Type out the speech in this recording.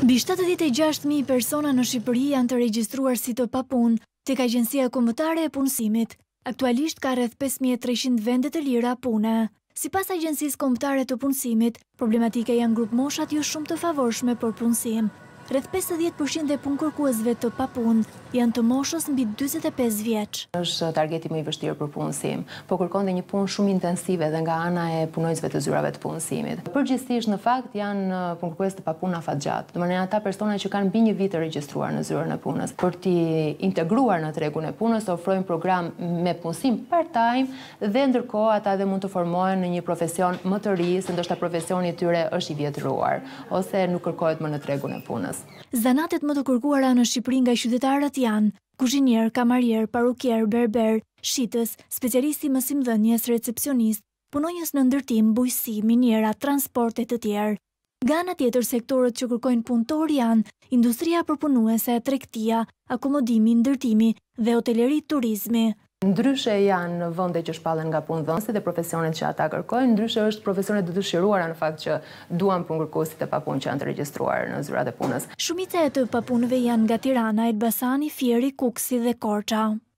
Mbi 76.000 persona në Shqipëri janë të regjistruar si të papunë tek Agjencia Kombëtare e Punësimit. Aktualisht ka rreth 5.300 vende të lira pune. Sipas Agjencisë Kombëtare të Punësimit, problematike janë grup moshat jo shumë të favorshme për punësim. Rreth 50% e punëkërkuesve të papunë janë të moshës mbi 45 vjeç. Është targeti më i vështirë për punësim, po kërkon dhe një punë shumë intensive dhe nga ana e punojësve të zyrave të punësimit. Përgjithsisht në fakt janë punëkërkues të papuna afatgjat, domethënë ata persona që kanë mbi 1 vit të regjistruar në zyrën e punës. Për t'i integruar në tregun e punës, ofrojnë program me punësim part-time dhe ndërkohë ata dhe mund të formohen në një profesion më të ri, se ndoshta profesioni i tyre është i vjetruar ose nuk kërkohet më në tregun e punës. Zanatet më të kërkuara në Shqipëri nga qytetarët janë kuzhinier, kamarier, parukier, berber, shitës, specialisti mësimdhënies, recepcionist, punonjës në ndërtim, bujqësi, miniera, transport e të tjerë. Nga ana tjetër, sektorët që kërkojnë punëtor janë industria përpunuese, tregtia, akomodimi, ndërtimi dhe hoteleri, turizmi. Ndryshe janë vende që shpallen nga punëdhënësit dhe profesionet që ata kërkojnë, ndryshe është profesionet të dëshiruara në fakt që duan punëkërkuesit e papunë që janë të regjistruar në zyrat e punës. Shumica e të papunëve janë nga Tirana, Elbasani, Fieri, Kuksi dhe Korça.